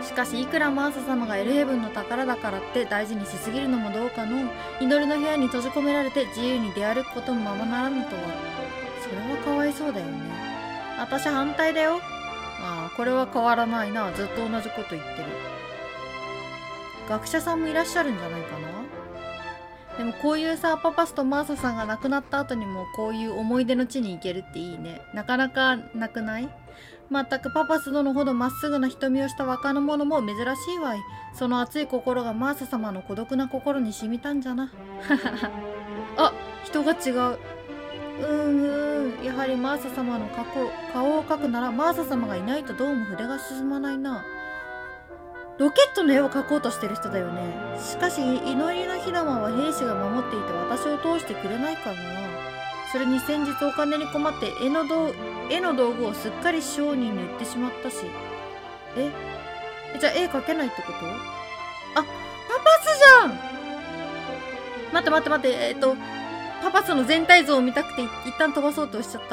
しかしいくらマーサ様がエルヘブンの宝だからって大事にしすぎるのもどうかの。祈りの部屋に閉じ込められて自由に出歩くこともままならぬとは。それはかわいそうだよね。私反対だよ。ああ、これは変わらないな。ずっと同じこと言ってる。学者さんもいらっしゃるんじゃないかな。でもこういうさ、パパスとマーサさんが亡くなった後にもこういう思い出の地に行けるっていいね。なかなかなくない？まったくパパス殿ほどまっすぐな瞳をした若者も珍しいわい。その熱い心がマーサ様の孤独な心に染みたんじゃな。あ、人が違う。やはりマーサ様の顔を描くならマーサ様がいないとどうも筆が進まないな。ロケットの絵を描こうとしてる人だよね。しかし祈りの火玉は兵士が守っていて私を通してくれないからな。それに先日お金に困って絵の道具をすっかり商人に売ってしまったし。じゃあ絵描けないってこと？あ、パパスじゃん。待って、パパスの全体像を見たくて一旦飛ばそうとしちゃった。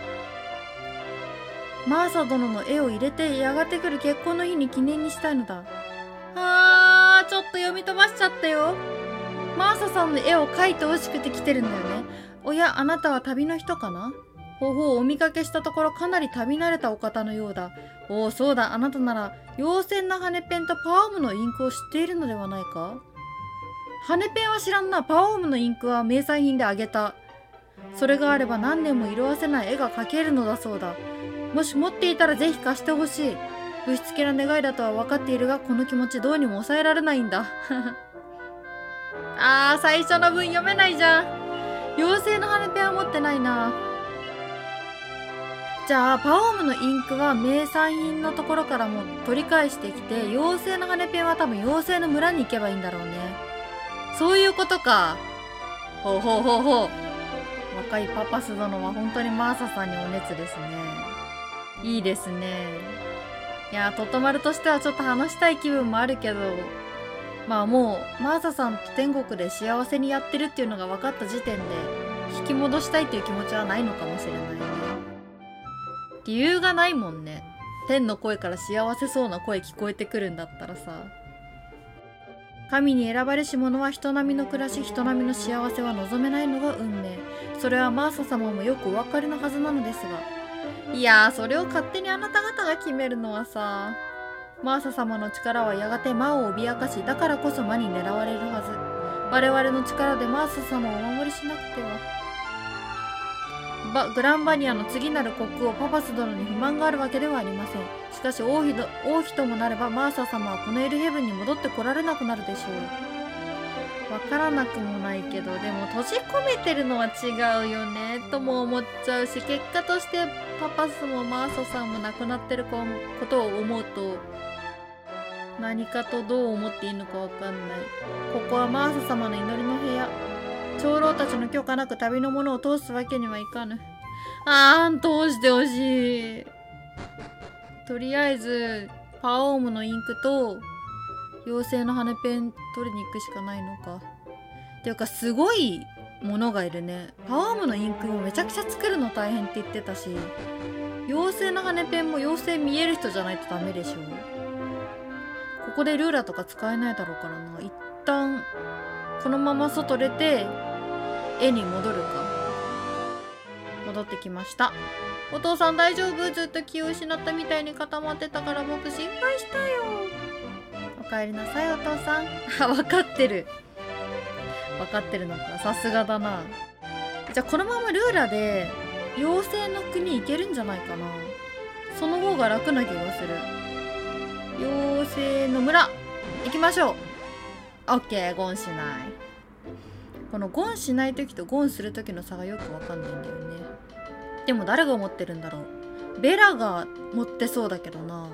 マーサ殿の絵を入れてやがて来る結婚の日に記念にしたいのだ。ちょっと読み飛ばしちゃったよ。マーサさんの絵を描いてほしくて来てるんだよね。おや、あなたは旅の人かな？お見かけしたところかなり旅慣れたお方のようだ。おお、そうだ、あなたなら妖精の羽ペンとパワームのインクを知っているのではないか？羽ペンは知らんな。パワームのインクは名産品であげた。それがあれば何年も色あせない絵が描けるのだそうだ。もし持っていたらぜひ貸してほしい。ぶしつけな願いだとは分かっているが、この気持ちどうにも抑えられないんだ。最初の文読めないじゃん。妖精の羽ペンは持ってないな。じゃあパオームのインクは名産品のところからも取り返してきて、妖精の羽ペンは多分妖精の村に行けばいいんだろうね。そういうことか。ほう。若いパパス殿は本当にマーサさんにお熱ですね。いいですね。いや、トトマルとしてはちょっと話したい気分もあるけど、まあもうマーサさんと天国で幸せにやってるっていうのが分かった時点で引き戻したいっていう気持ちはないのかもしれないね。理由がないもんね。天の声から幸せそうな声聞こえてくるんだったらさ。神に選ばれし者は人並みの暮らし、人並みの幸せは望めないのが運命。それはマーサ様もよくお分かりのはずなのですが。いやー、それを勝手にあなた方が決めるのはさ。マーサ様の力はやがて魔を脅かし、だからこそ魔に狙われるはず。我々の力でマーサ様をお守りしなくては。グランバニアの次なる国王パパス殿に不満があるわけではありません。しかし王妃ともなればマーサ様はこのエルヘブンに戻ってこられなくなるでしょう。わからなくもないけど、でも閉じ込めてるのは違うよねとも思っちゃうし、結果としてパパスもマーサさんも亡くなってることを思うと何かとどう思っていいのかわかんない。ここはマーサ様の祈りの部屋。長老たちの許可なく旅の者を通すわけにはいかぬ。通してほしい。とりあえずパオームのインクと妖精の羽ペン取りに行くしかないのか。っていうかすごいものがいるね。パワームのインクもめちゃくちゃ作るの大変って言ってたし、妖精の羽ペンも妖精見える人じゃないとダメでしょ。ここでルーラとか使えないだろうからな。一旦このまま外出て絵に戻るか。戻ってきました。お父さん大丈夫？ずっと気を失ったみたいに固まってたから僕心配したよ。おかえりなさいお父さん。分かってるのか。さすがだな。じゃあこのままルーラで妖精の国行けるんじゃないかな。その方が楽な気がする。妖精の村行きましょう。オッケー。ゴンしない。このゴンしない時とゴンする時の差がよくわかんないんだよね。でも誰が持ってるんだろう。ベラが持ってそうだけどな。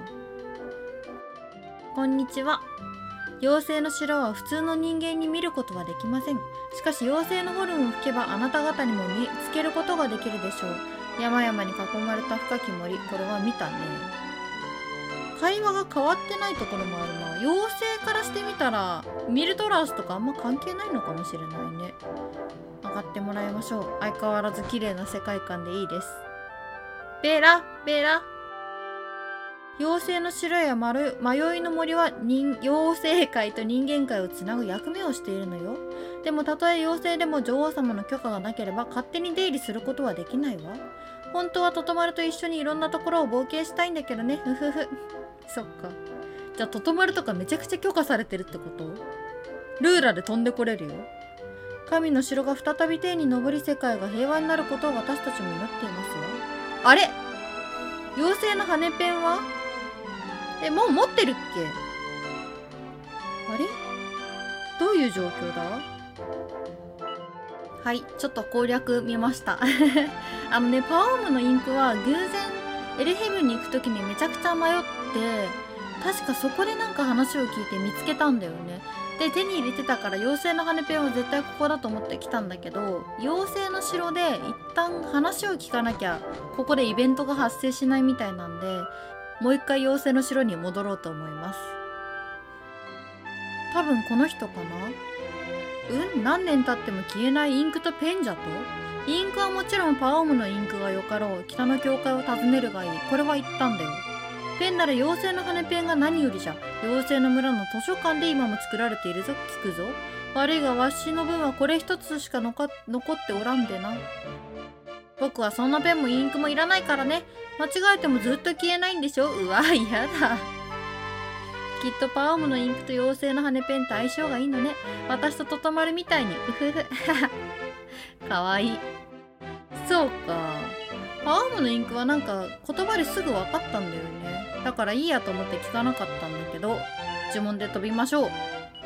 こんにちは。妖精の城は普通の人間に見ることはできません。しかし妖精のホルンを吹けばあなた方にも見つけることができるでしょう。山々に囲まれた深き森。これは見たね。会話が変わってないところもあるな。妖精からしてみたらミルトラースとかあんま関係ないのかもしれないね。上がってもらいましょう。相変わらず綺麗な世界観でいいです。ベラ妖精の城や迷いの森は妖精界と人間界をつなぐ役目をしているのよ。でもたとえ妖精でも女王様の許可がなければ勝手に出入りすることはできないわ。本当はトトマルと一緒にいろんなところを冒険したいんだけどね。ふふふ。そっか。じゃあトトマルとかめちゃくちゃ許可されてるってこと？ルーラで飛んでこれるよ。神の城が再び天に昇り世界が平和になることを私たちも祈っていますわ。あれ？妖精の羽ペンは？もう持ってるっけ？あれ？どういう状況だ？はい、ちょっと攻略見ました。パワームのインクは偶然エルヘブンに行くときにめちゃくちゃ迷って、確かそこでなんか話を聞いて見つけたんだよね。で、手に入れてたから妖精の羽ペンは絶対ここだと思って来たんだけど、妖精の城で一旦話を聞かなきゃここでイベントが発生しないみたいなんで、もう一回妖精の城に戻ろうと思います。多分この人かな？何年経っても消えないインクとペンじゃと？インクはもちろんパオームのインクがよかろう。北の教会を訪ねるがいい。これは言ったんだよ。ペンなら妖精の羽ペンが何よりじゃ。妖精の村の図書館で今も作られているぞ。聞くぞ。悪いがわしの分はこれ一つしか残っておらんでな。僕はそんなペンもインクもいらないからね。間違えてもずっと消えないんでしょ？うわ、嫌だ。きっとパオームのインクと妖精の羽ペンと相性がいいのね。私とトトマルみたいに。うふふ。かわいい。そうか。パオームのインクはなんか言葉ですぐ分かったんだよね。だからいいやと思って聞かなかったんだけど、呪文で飛びましょう。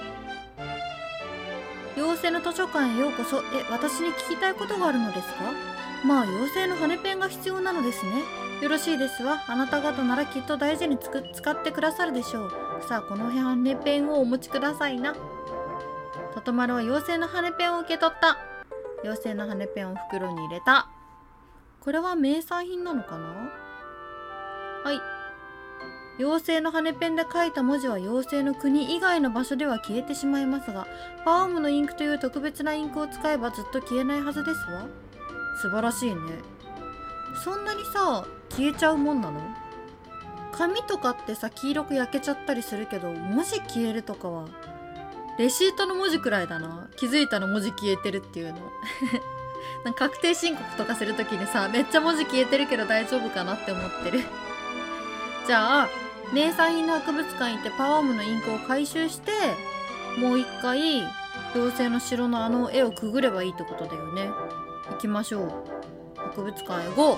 妖精の図書館へようこそ。私に聞きたいことがあるのですか？まあ妖精の羽ペンが必要なのですね。よろしいですわ。あなた方ならきっと大事に使ってくださるでしょう。さあこの羽ペンをお持ちくださいな。トトマルは妖精の羽ペンを受け取った。妖精の羽ペンを袋に入れた。これは名産品なのかな？はい。妖精の羽ペンで書いた文字は妖精の国以外の場所では消えてしまいますが、パオームのインクという特別なインクを使えばずっと消えないはずですわ。素晴らしいね。そんなにさ、消えちゃうもんなの？紙とかってさ、黄色く焼けちゃったりするけど、文字消えるとかはレシートの文字くらいだな。気づいたら文字消えてるっていうの。なんか確定申告とかするときにさ、めっちゃ文字消えてるけど大丈夫かなって思ってる。じゃあ名産品の博物館行ってパオームのインクを回収して、もう一回妖精の城のあの絵をくぐればいいってことだよね。行きましょう。博物館へゴー。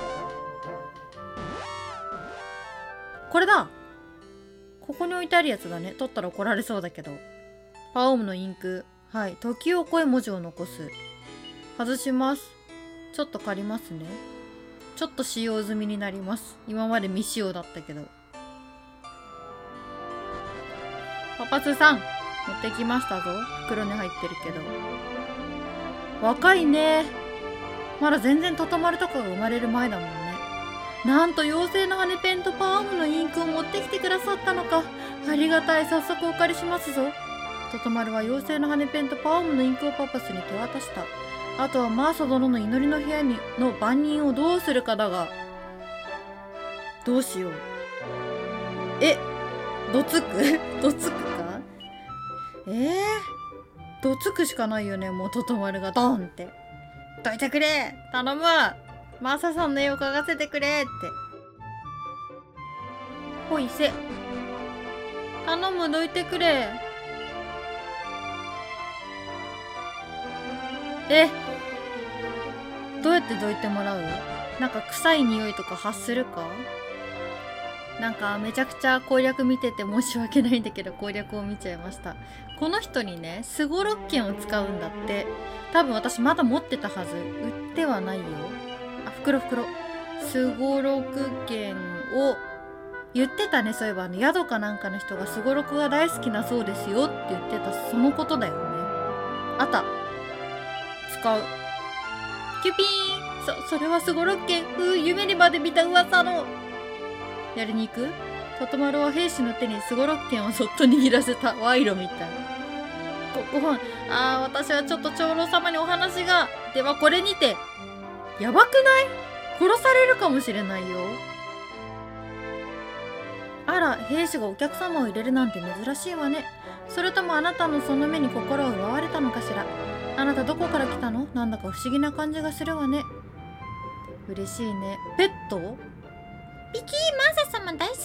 これだ。ここに置いてあるやつだね。取ったら怒られそうだけど。パオームのインク。はい。時を超え文字を残す。外します。ちょっと借りますね。ちょっと使用済みになります。今まで未使用だったけど。パパスさん、持ってきましたぞ。袋に入ってるけど。若いね。まだ全然トトマルとかが生まれる前だもんね。なんと妖精の羽ペンとパオームのインクを持ってきてくださったのか。ありがたい。早速お借りしますぞ。トトマルは妖精の羽ペンとパオームのインクをパパスに手渡した。あとはマーサ殿の祈りの部屋の番人をどうするかだが。どうしよう。どつくどつくか。どつくしかないよね。もうトトマルがドンって。どいてくれ頼むマーサさんの絵を描かせてくれって。ほいせ。頼む、どいてくれ。どうやってどいてもらう？なんか臭い匂いとか発するか？なんかめちゃくちゃ攻略見てて申し訳ないんだけど攻略を見ちゃいました。この人にね、スゴロッケンを使うんだって。多分私まだ持ってたはず。売ってはないよ。あ、袋。スゴロク剣を言ってたね。そういえば宿かなんかの人がスゴロクが大好きなそうですよって言ってた。そのことだよね。あった。使う。キュピーン。それはスゴロッケン。夢にまで見た噂の。やりに行く？トトマルは兵士の手にスゴロッケンをそっと握らせた。賄賂みたい。私はちょっと長老様にお話が。ではこれにて。やばくない？殺されるかもしれないよ。 あら、兵士がお客様を入れるなんて珍しいわね。それともあなたのその目に心を奪われたのかしら。あなたどこから来たの？なんだか不思議な感じがするわね。嬉しいね。ペット？ ビキー、マーサ様大好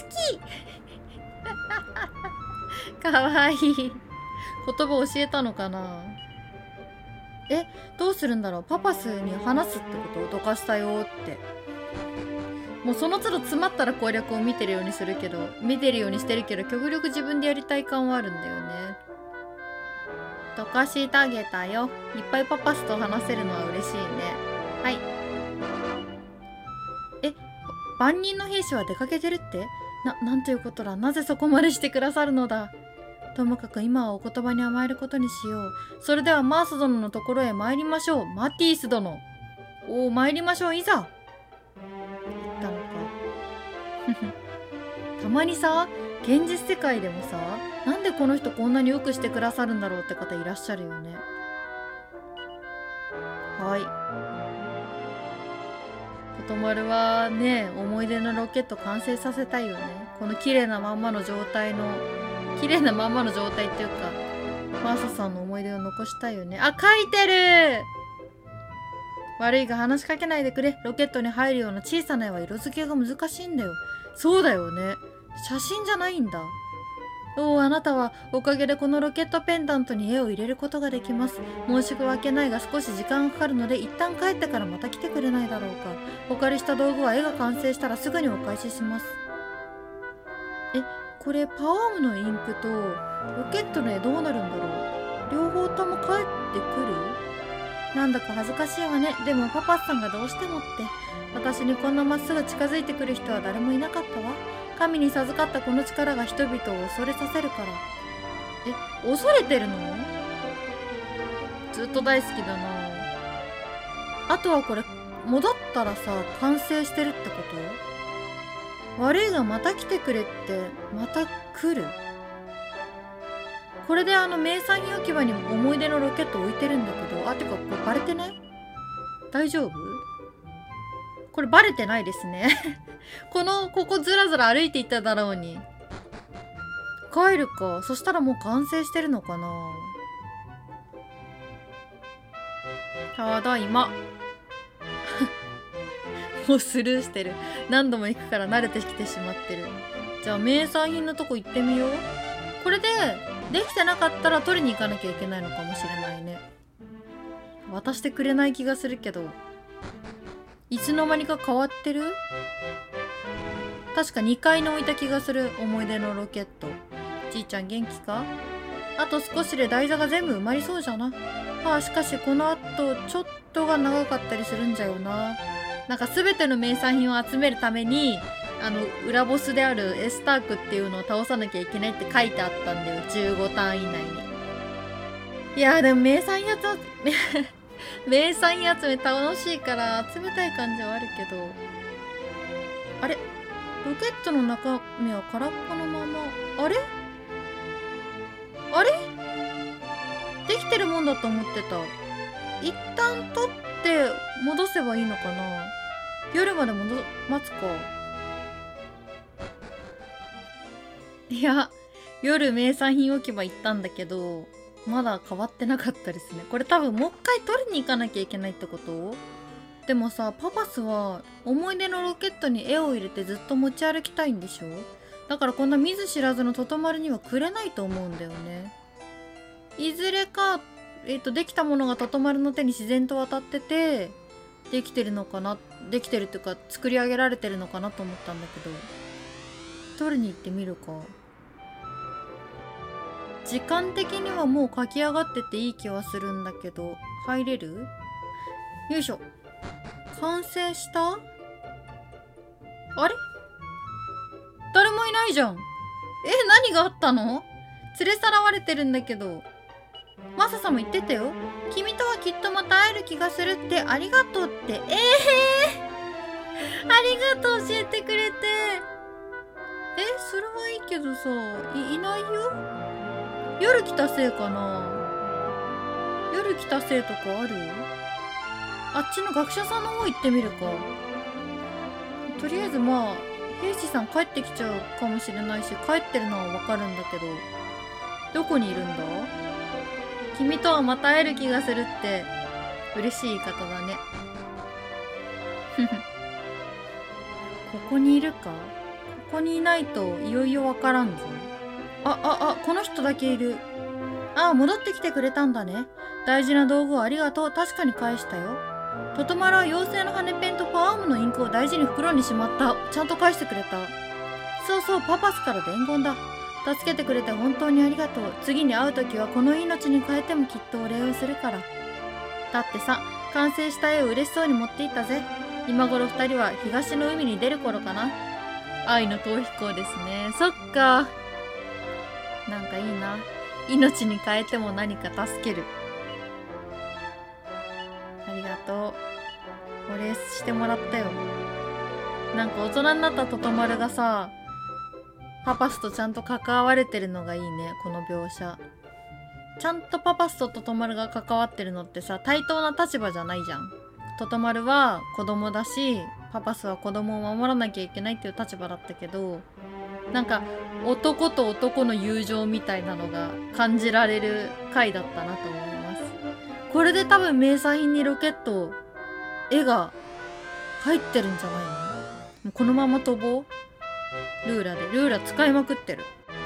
き。 かわいい。言葉教えたのかな。どうするんだろう。パパスに話すってこと？どかしたよって。もうその都度詰まったら攻略を見てるようにしてるけど、極力自分でやりたい感はあるんだよね。どかしてあげたよ。いっぱいパパスと話せるのは嬉しいね。はい。万人の兵士は出かけてるって？なんということだ。なぜそこまでしてくださるのだ。ともかく今はお言葉に甘えることにしよう。それではマース殿のところへ参りましょう。マティス殿。参りましょう。いざ。言ったのか。たまにさ、現実世界でもさ、なんでこの人こんなによくしてくださるんだろうって方いらっしゃるよね。はい。ことまるはね、思い出のロケット完成させたいよね。この綺麗なまんまの状態っていうか、マーサさんの思い出を残したいよね。あ、書いてる。悪いが話しかけないでくれ。ロケットに入るような小さな絵は色付けが難しいんだよ。そうだよね。写真じゃないんだ。あなたはおかげでこのロケットペンダントに絵を入れることができます。申し訳ないが少し時間がかかるので一旦帰ってからまた来てくれないだろうか。お借りした道具は絵が完成したらすぐにお返しします。これパワームのインクとロケットの絵どうなるんだろう。両方とも帰ってくる？なんだか恥ずかしいわね。でもパパスさんがどうしてもって。私にこんなまっすぐ近づいてくる人は誰もいなかったわ。神に授かったこの力が人々を恐れさせるから。恐れてるの？ずっと大好きだな。あとはこれ戻ったらさ、完成してるってこと？悪いがまた来てくれって、また来る？これで名産品置き場に思い出のロケット置いてるんだけど、てかこれバレてない？大丈夫？これバレてないですね。ここずらずら歩いていっただろうに。帰るか。そしたらもう完成してるのかな。ただいま。もうスルーしてる。何度も行くから慣れてきてしまってる。じゃあ名産品のとこ行ってみよう。これでできてなかったら取りに行かなきゃいけないのかもしれないね。渡してくれない気がするけど、いつの間にか変わってる？確か2階に置いた気がする。思い出のロケット。じいちゃん元気か？あと少しで台座が全部埋まりそうじゃな。しかしこの後ちょっとが長かったりするんじゃよな。なんか全ての名産品を集めるために裏ボスであるエスタークっていうのを倒さなきゃいけないって書いてあったんだよ。15ターン以内に。いやでも名産品集め楽しいから集めたい感じはあるけど、あれロケットの中身は空っぽのまま。あれできてるもんだと思ってた。一旦取って戻せばいいのかな。夜まで待つか。いや、夜名産品置き場行ったんだけど、まだ変わってなかったですね。これ多分もう一回取りに行かなきゃいけないってこと？でもさ、パパスは思い出のロケットに絵を入れてずっと持ち歩きたいんでしょ？だからこんな見ず知らずのトトマルにはくれないと思うんだよね。いずれか、できたものがトトマルの手に自然と渡ってて、できてるのかな、できてるっていうか作り上げられてるのかなと思ったんだけど、取りに行ってみるか。時間的にはもう書き上がってていい気はするんだけど、入れる？よいしょ。完成した？あれ？誰もいないじゃん。何があったの？連れさらわれてるんだけど。マサさんも言ってたよ。君とはきっとまた会える気がするって。ありがとうって。ありがとう教えてくれて。それはいいけどさ、いないよ。夜来たせいかな。夜来たせいとかある？あっちの学者さんの方行ってみるか。とりあえずまあユーシさん帰ってきちゃうかもしれないし、帰ってるのはわかるんだけど、どこにいるんだ？君とはまた会える気がするって嬉しい言い方だね。ここにいるか？ここにいないといよいよわからんぞ。この人だけいる。戻ってきてくれたんだね。大事な道具をありがとう。確かに返したよ。トトマルは妖精の羽ペンとパワームのインクを大事に袋にしまった。ちゃんと返してくれた。そうそう、パパスから伝言だ。助けてくれて本当にありがとう。次に会う時はこの命に変えてもきっとお礼をするから。だってさ、完成した絵を嬉しそうに持っていったぜ。今頃二人は東の海に出る頃かな。愛の逃避行ですね。そっか。なんかいいな。命に変えても何か助ける。ありがとう。お礼してもらったよ。なんか大人になったトトマルがさ、パパスとちゃんと関われてるのがいいね、この描写。ちゃんとパパスとトトマルが関わってるのってさ、対等な立場じゃないじゃん。トトマルは子供だし、パパスは子供を守らなきゃいけないっていう立場だったけど、なんか男と男の友情みたいなのが感じられる回だったなと思います。これで多分名産品にロケット、絵が入ってるんじゃないの？もうこのまま飛ぼう。ルーラ使いまくってる。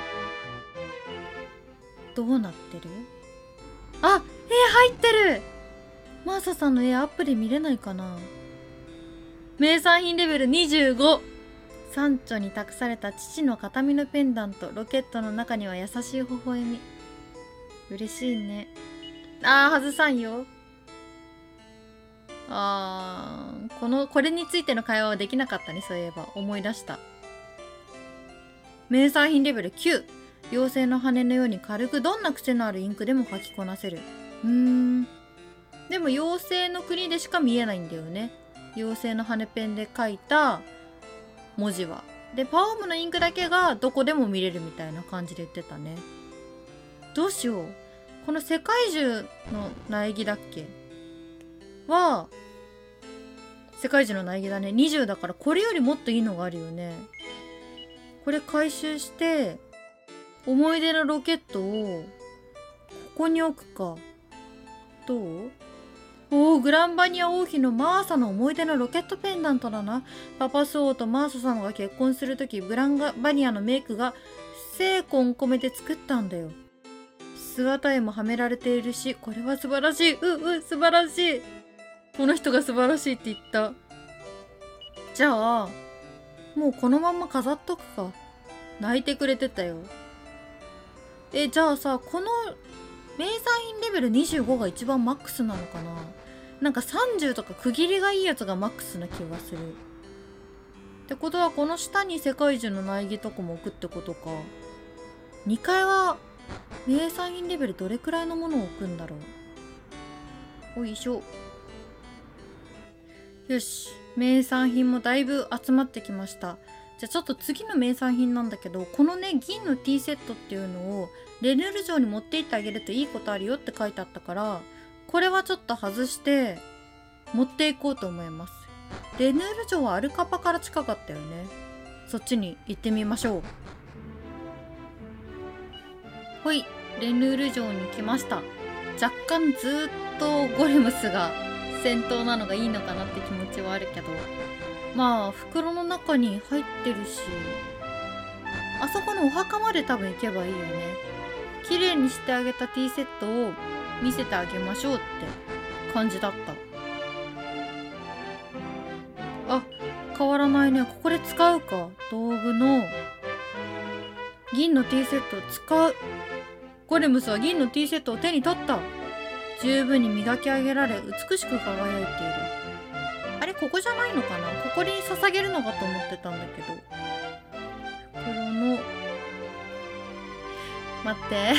どうなってる？絵入ってる！マーサさんの絵アップで見れないかな？名産品レベル25！山頂に託された父の形見のペンダント。ロケットの中には優しい微笑み。嬉しいね。外さんよ。これについての会話はできなかったね、そういえば。思い出した。名産品レベル9。妖精の羽のように軽くどんな癖のあるインクでも書きこなせる。でも妖精の国でしか見えないんだよね。妖精の羽ペンで書いた文字は。で、パワームのインクだけがどこでも見れるみたいな感じで言ってたね。どうしよう。この世界中の苗木だっけは、世界中の苗木だね。20だからこれよりもっといいのがあるよね。これ回収して、思い出のロケットをここに置くか。どう？グランバニア王妃のマーサの思い出のロケットペンダントだな。パパス王とマーサ様が結婚するとき、グランバニアのメイクが精魂込めて作ったんだよ。姿絵もはめられているし、これは素晴らしい。素晴らしい。この人が素晴らしいって言った。じゃあ、もうこのまま飾っとくか。泣いてくれてたよ。じゃあさ、この名産品レベル25が一番マックスなのかな？なんか30とか区切りがいいやつがマックスな気がする。ってことはこの下に世界中の苗木とかも置くってことか。2階は名産品レベルどれくらいのものを置くんだろう。おいしょ。よし。名産品もだいぶ集まってきました。じゃあちょっと次の名産品なんだけど、このね、銀のティーセットっていうのをレヌール城に持って行ってあげるといいことあるよって書いてあったから、これはちょっと外して持っていこうと思います。レヌール城はアルカパから近かったよね。そっちに行ってみましょう。ほい、レヌール城に来ました。若干ずっとゴレムスが先頭なのがいいのかなって気持ちはあるけど、まあ袋の中に入ってるし、あそこのお墓まで多分行けばいいよね。綺麗にしてあげたティーセットを見せてあげましょうって感じだった。変わらないね。ここで使うか。道具の銀のティーセットを使う。ゴレムスは銀のティーセットを手に取った。十分に磨き上げられ美しく輝いている。あれ、ここじゃないのかな。ここに捧げるのかと思ってたんだけど。袋の待ってちょ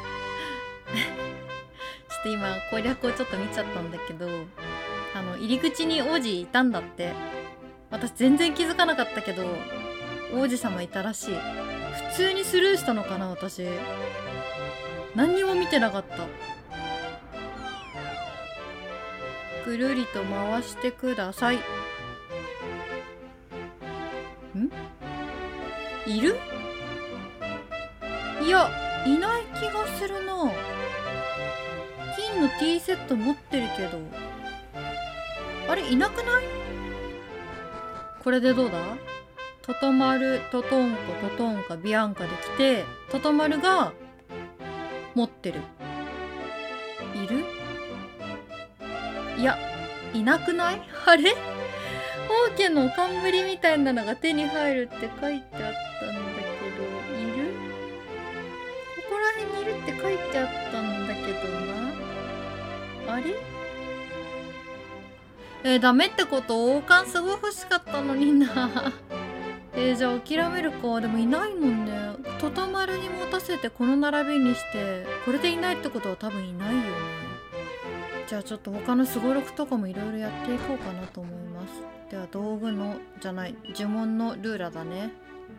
っと今攻略をちょっと見ちゃったんだけど、入り口に王子いたんだって。私全然気づかなかったけど王子様いたらしい。普通にスルーしたのかな。私何にも見てなかった。ぐるりと回してください。 いる？いや、いない気がするな。金の T セット持ってるけど。あれ、いなくない？これでどうだ？トトマル、トトンコ、トトンカ、ビアンカで来て、トトマルが持ってる。いる？いや、いなくない？あれ？王家の冠みたいなのが手に入るって書いてあったんだけど、いる？ここら辺にいるって書いてあったんだけどな。あれ？ダメってこと？王冠すごい欲しかったのにな。じゃあ諦めるか。でもいないもんね。トトマルに持たせてこの並びにして、これでいないってことは多分いないよね。じゃあちょっと他のすごろくとかもいろいろやっていこうかなと思います。では道具のじゃない呪文のルーラだね。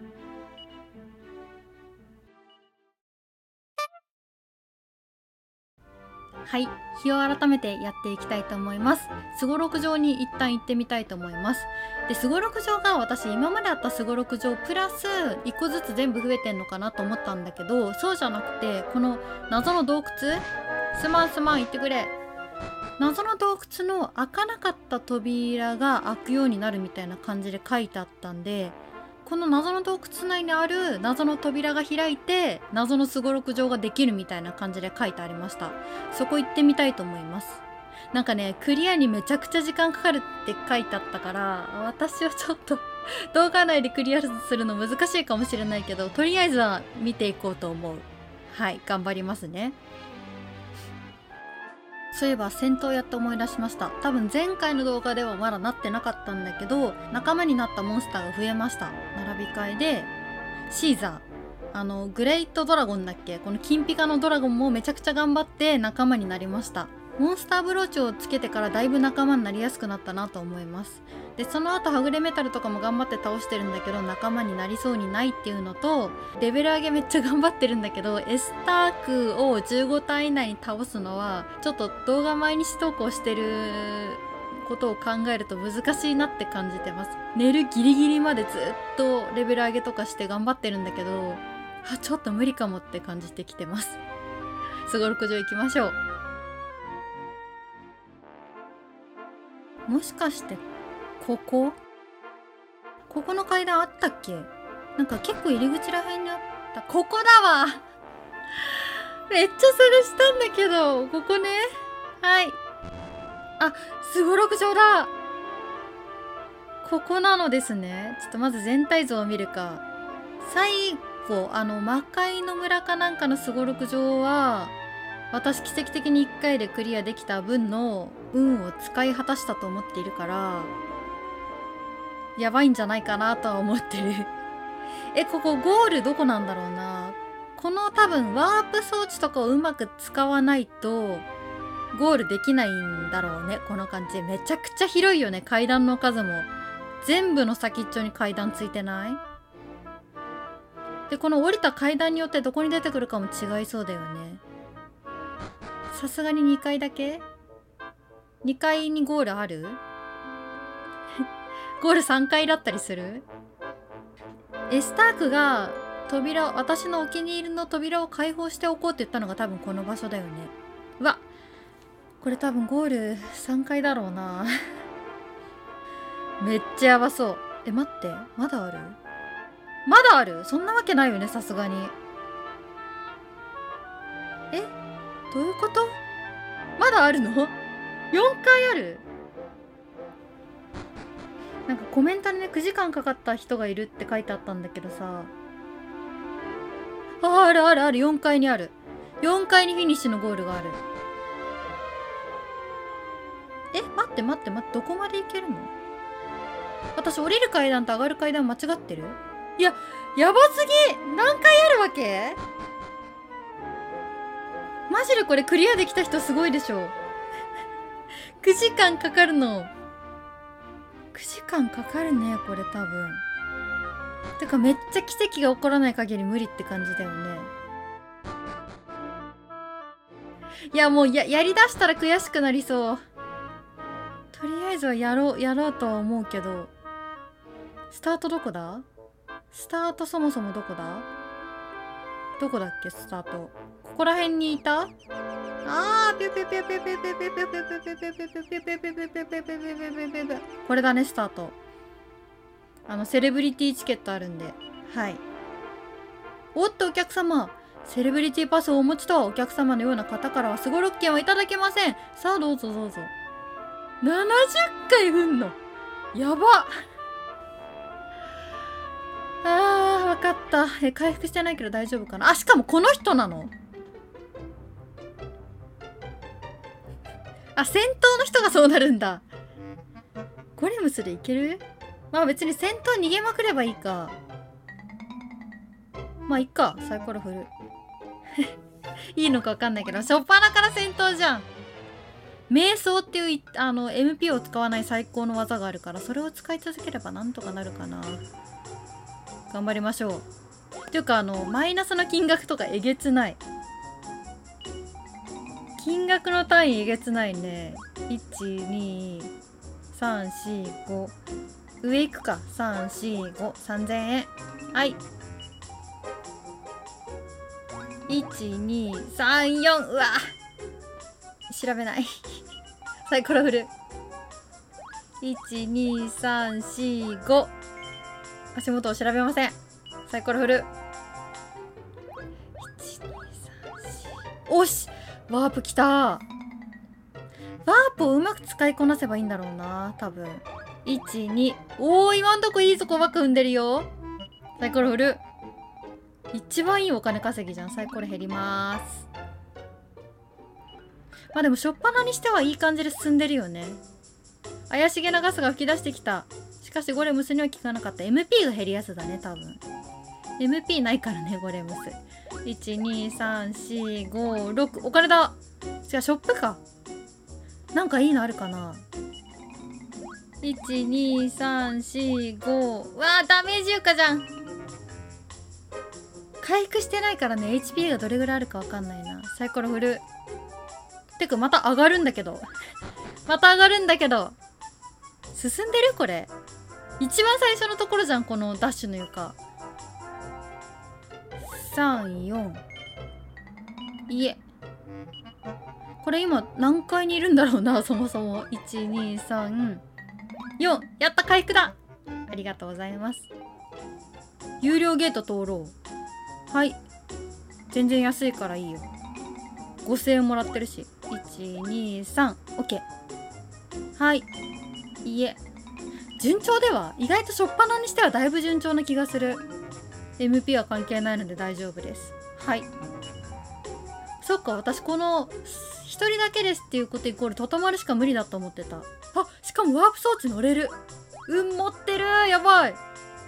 はい、日を改めてやっていきたいと思います。すごろく場に一旦行ってみたいと思います。で、すごろく場が私今まであったすごろく場プラス1個ずつ全部増えてんのかなと思ったんだけど、そうじゃなくてこの謎の洞窟、すまん行ってくれ。謎の洞窟の開かなかった扉が開くようになるみたいな感じで書いてあったんで、この謎の洞窟内にある謎の扉が開いて謎のすごろく場ができるみたいな感じで書いてありました。そこ行ってみたいと思います。なんかね、クリアにめちゃくちゃ時間かかるって書いてあったから、私はちょっと動画内でクリアするの難しいかもしれないけど、とりあえずは見ていこうと思う。はい、頑張りますね。そういえば戦闘やって思い出しました。多分前回の動画ではまだなってなかったんだけど、仲間になったモンスターが増えました。並び替えでシーザー、グレイトドラゴンだっけ、この金ピカのドラゴンもめちゃくちゃ頑張って仲間になりました。モンスターブローチをつけてからだいぶ仲間になりやすくなったなと思います。で、その後はぐれメタルとかも頑張って倒してるんだけど仲間になりそうにないっていうのと、レベル上げめっちゃ頑張ってるんだけどエスタークを15ターン以内に倒すのはちょっと動画毎日投稿してることを考えると難しいなって感じてます。寝るギリギリまでずっとレベル上げとかして頑張ってるんだけど、ちょっと無理かもって感じてきてます。すごろく場行きましょう。もしかしてここの階段あったっけ？なんか結構入り口らへんにあった。ここだわ。めっちゃ探したんだけど、ここね。はい。あ、すごろく場だ。ここなのですね。ちょっとまず全体像を見るか。最後、魔界の村かなんかのすごろく場は、私奇跡的に1回でクリアできた分の運を使い果たしたと思っているからやばいんじゃないかなとは思ってる。ここゴールどこなんだろうな。この多分ワープ装置とかをうまく使わないとゴールできないんだろうね。この感じめちゃくちゃ広いよね。階段の数も全部の先っちょに階段ついてない？で、この降りた階段によってどこに出てくるかも違いそうだよね。さすがに2階だけ？ 2 階にゴールある？ゴール3階だったりする？エスタークが私のお気に入りの扉を開放しておこうって言ったのが多分この場所だよね。うわ、これ多分ゴール3階だろうな。めっちゃやばそう。待って、まだある？そんなわけないよね、さすがに。どういうこと？まだあるの？ 4 階ある？なんかコメントにね、9時間かかった人がいるって書いてあったんだけどさ。ある、4階にある。4階にフィニッシュのゴールがある。待って、どこまで行けるの？私降りる階段と上がる階段間違ってる？いや、やばすぎ！何回あるわけ？マジでこれクリアできた人すごいでしょ。9時間かかるの。9時間かかるね、これ多分。てかめっちゃ奇跡が起こらない限り無理って感じだよね。いや、もうやりだしたら悔しくなりそう。とりあえずはやろうとは思うけど。スタートどこだ？ スタートそもそもどこだ？どこだっけスタート。ここら辺にいた？これだね、スタート。セレブリティチケットあるんで。はい。おっと、お客様。セレブリティパスをお持ちとはお客様のような方からはすごろく券はいただけません。さあ、どうぞどうぞ。70回踏んの。やば。わかった。回復してないけど大丈夫かな。あ、しかもこの人なの？あ、戦闘の人がそうなるんだ。ゴレムスでいける？まあ別に戦闘逃げまくればいいか。まあいっか。サイコロ振る。いいのかわかんないけど、初っ端から戦闘じゃん。瞑想っていうMP を使わない最高の技があるから、それを使い続ければなんとかなるかな。頑張りましょう。っていうかマイナスの金額とかえげつない。金額の単位えげつないね。12345上行くか。3453000円。はい。1234。うわ調べないサイコロ振る。12345。足元を調べません。サイコロ振る。12345。おしワープきた。ワープをうまく使いこなせばいいんだろうな多分。12。おー今んとこいいとこばっか踏んでるよ。サイコロ振る。一番いいお金稼ぎじゃん。サイコロ減ります。まあでも初っ端にしてはいい感じで進んでるよね。怪しげなガスが噴き出してきた。しかしゴレムスには効かなかった。 MP が減るやつだね多分。 MP ないからねゴレムス。12345 お金だ。違うショップか。なんかいいのあるかな。12345。わあダメージ床じゃん。回復してないからね HP がどれぐらいあるかわかんないな。サイコロ振る。てかまた上がるんだけどまた上がるんだけど。進んでるこれ。一番最初のところじゃんこのダッシュの床。34。いえこれ今何階にいるんだろうなそもそも。1234。やった回復だ。ありがとうございます。有料ゲート通ろう。はい。全然安いからいいよ。5000円もらってるし。123。OK。はい。いいえ。順調では意外と初っ端にしてはだいぶ順調な気がする。MP は関係ないので大丈夫です。はい。そっか私この一人だけですっていうことイコールととまるしか無理だと思ってた。あしかもワープ装置乗れる。持ってる。やばい。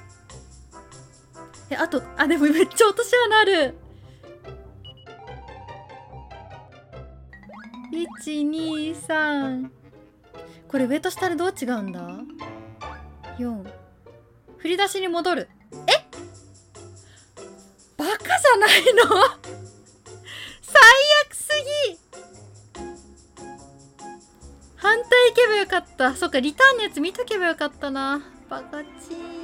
あとでもめっちゃ落とし穴ある。123。これ上と下でどう違うんだ。4。振り出しに戻る。バカじゃないの最悪すぎ。反対行けばよかった。そっかリターンのやつ見とけばよかったな。バカチー。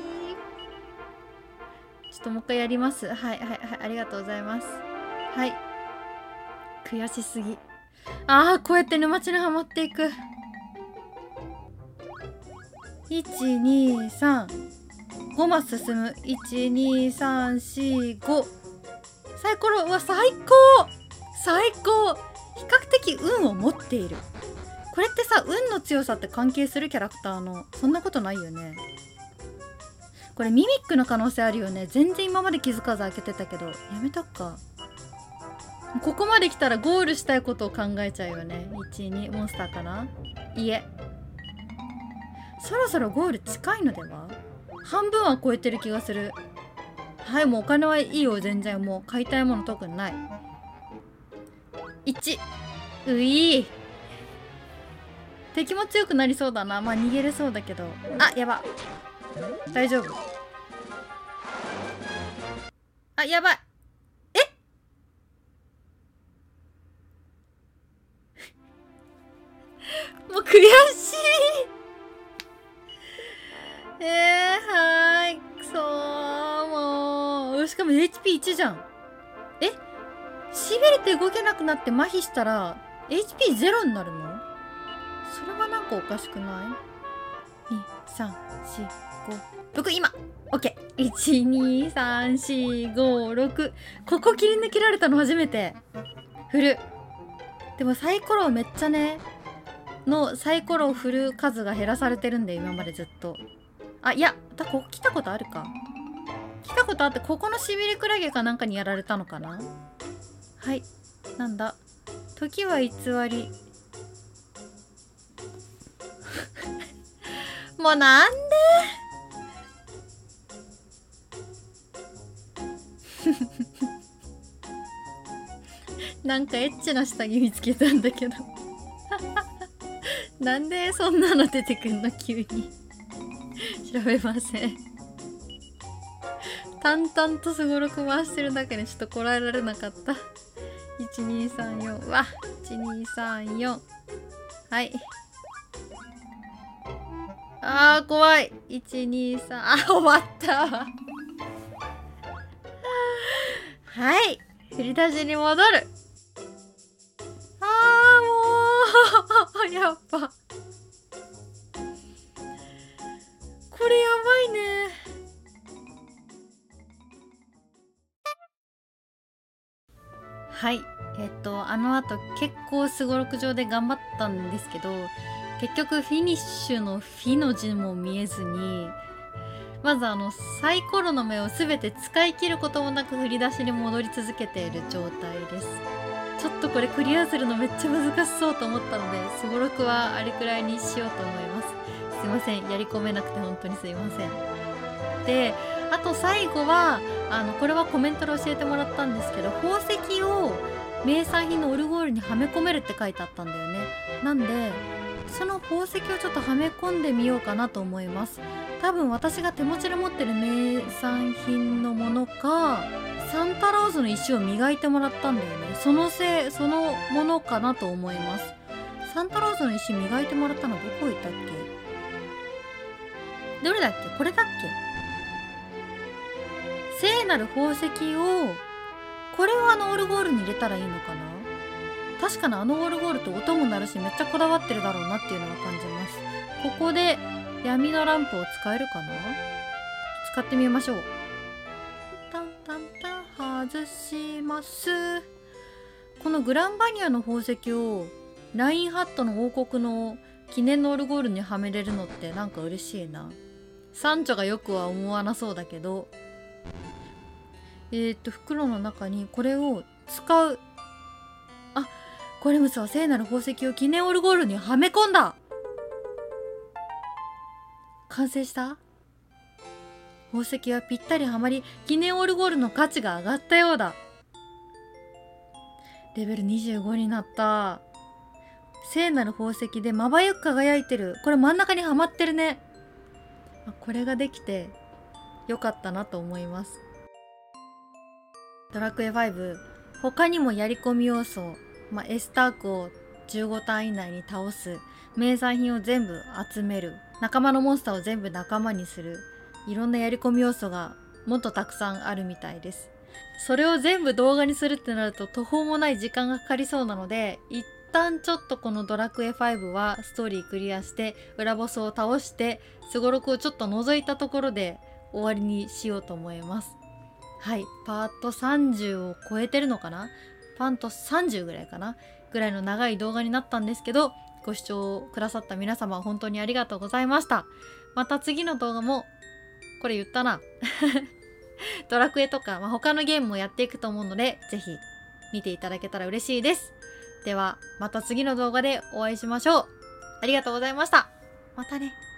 ちょっともう一回やります。はいありがとうございます。はい。悔しすぎ。こうやって沼地にはまっていく。123。5マス進む。12345。サイコロ。うわ最高最高。比較的運を持っている。これってさ運の強さって関係するキャラクターの。そんなことないよね。これミミックの可能性あるよね。全然今まで気づかず開けてたけどやめとくか。ここまで来たらゴールしたいことを考えちゃうよね。12モンスターかな。いえそろそろゴール近いのでは。半分は超えてる気がする。はいもうお金はいいよ全然。もう買いたいもの特にない。1。うい敵も強くなりそうだな。まあ逃げれそうだけど。やば大丈夫。やばい。もう悔しいはーい。くそーもも HP1 じゃん。え、しびれて動けなくなって麻痺したら HP0 になるの？それはなんかおかしくない？ 2、3、4、5、6、今 OK。 1、2、3、4、5、6。ここ切り抜けられたの初めて。振る。でもサイコロめっちゃねサイコロを振る数が減らされてるんで、今までずっと。あ、いや、ここ来たことあるか。来たことあって、ここのしびれクラゲかなんかにやられたのかな。はい、なんだ。時は偽り。もうなんでなんかエッチな下着見つけたんだけどなんでそんなの出てくんの急に調べません。淡々とすごろく回してるだけでちょっとこらえられなかった。1234、わ、1234。はい。あー怖い。123、あ、終わったわはい、振り出しに戻る。あーもうやっぱこれやばいね。はい、あの後結構すごろく上で頑張ったんですけど、結局フィニッシュのフィの字も見えずに、まずサイコロの目を全て使い切ることもなく振り出しに戻り続けている状態です。ちょっとこれクリアするのめっちゃ難しそうと思ったので、すごろくはあれくらいにしようと思います。すいません、やり込めなくて本当にすいません。で、あと最後はこれはコメントで教えてもらったんですけど、宝石を名産品のオルゴールにはめ込めるって書いてあったんだよね。なんでその宝石をちょっとはめ込んでみようかなと思います。多分私が手持ちで持ってる名産品のものか、サンタローズの石を磨いてもらったんだよね。そのものかなと思います。サンタローズの石磨いてもらったのどこ行ったっけ？どれだっけ？これだっけ？聖なる宝石を、これをオルゴールに入れたらいいのかな。確かにオルゴールと音も鳴るし、めっちゃこだわってるだろうなっていうのは感じます。ここで闇のランプを使えるかな。使ってみましょう。タンタンタン外します。このグランバニアの宝石をラインハットの王国の記念のオルゴールにはめれるのってなんか嬉しいな。サンチョがよくは思わなそうだけど。袋の中にこれを使う。あ、コレムスは聖なる宝石を記念オルゴールにはめ込んだ。完成した。宝石はぴったりはまり、記念オルゴールの価値が上がったようだ。レベル25になった。聖なる宝石でまばゆく輝いてる。これ真ん中にはまってるね。これができてよかったなと思います。ドラクエ5、他にもやり込み要素、エスタークを15ターン以内に倒す、名産品を全部集める、仲間のモンスターを全部仲間にする、いろんなやり込み要素がもっとたくさんあるみたいです。それを全部動画にするってなると途方もない時間がかかりそうなので、一旦ちょっとこのドラクエ5はストーリークリアして裏ボスを倒してすごろくをちょっと覗いたところで終わりにしようと思います。はい、パート30を超えてるのかな、パート30ぐらいかなぐらいの長い動画になったんですけど、ご視聴くださった皆様本当にありがとうございました。また次の動画も、これ言ったなドラクエとか、他のゲームもやっていくと思うので、ぜひ見ていただけたら嬉しいです。ではまた次の動画でお会いしましょう。ありがとうございました。またね。